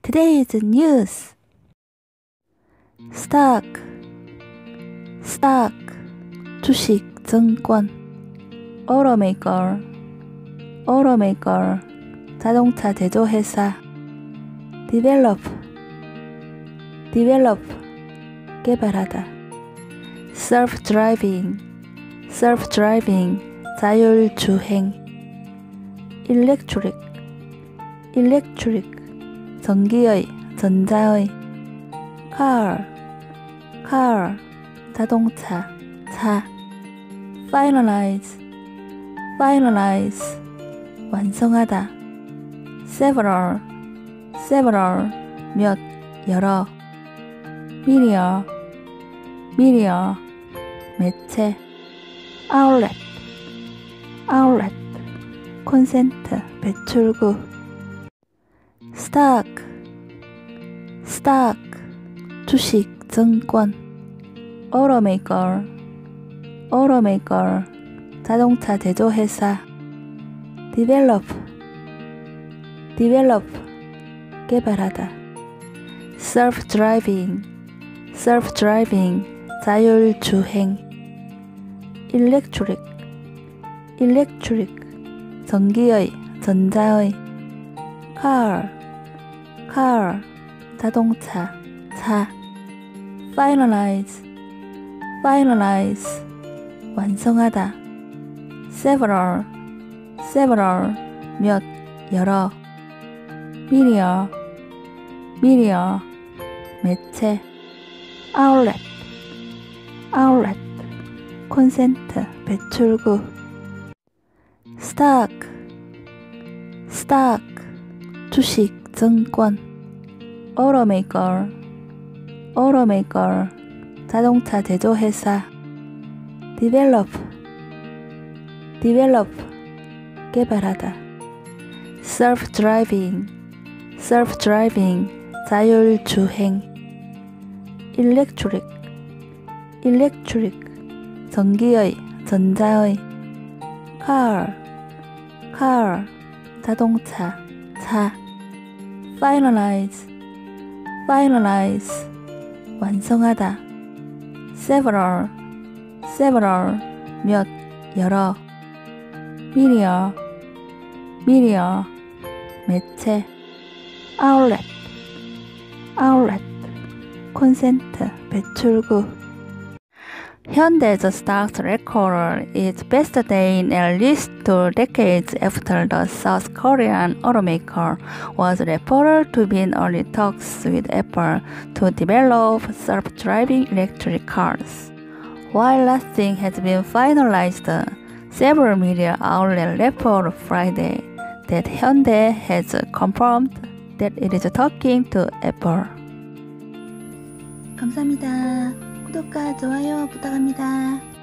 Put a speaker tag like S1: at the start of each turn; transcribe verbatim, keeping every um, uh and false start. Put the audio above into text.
S1: Today's news. Stock, stock, 주식, 증권. Automaker, automaker, 자동차 제조회사. Develop, develop, 개발하다. Self-driving, self-driving, 자율주행. Electric, electric, 전기의, 전자의. Car, car, 자동차, 차. Finalize, finalize, 완성하다. Several, several, 몇, 여러. Media, media, 매체. Outlet, outlet, 콘센트, 배출구. Stock, stock, 주식, 증권. Automaker, automaker, 자동차 제조회사. Develop, develop, 개발하다. Self-driving, self-driving, 자율주행. Electric, electric, 전기의, 전자의. Car, car, 자동차, 차. Finalize, finalize, 완성하다. Several, several, 몇, 여러. Media, media, 매체. Outlet, outlet, 콘센트, 배출구. Stock, stock, 주식, 증권. Automaker, automaker, 자동차 제조회사. Develop, develop, 개발하다. Self-driving, self-driving, 자율주행. Electric, electric, 전기의, 전자의. Car, car, 자동차, 차. Finalize, finalize, 완성하다. Several, several, 몇, 여러. Media, media, 매체. Outlet, outlet, 콘센트, 배출구. Hyundai's stock record is best day in at least two decades after the South Korean automaker was reported to be in early talks with Apple to develop self-driving electric cars. While nothing has been finalized, several media outlets reported Friday that Hyundai has confirmed that it is talking to Apple. 감사합니다. 구독과 좋아요 부탁합니다.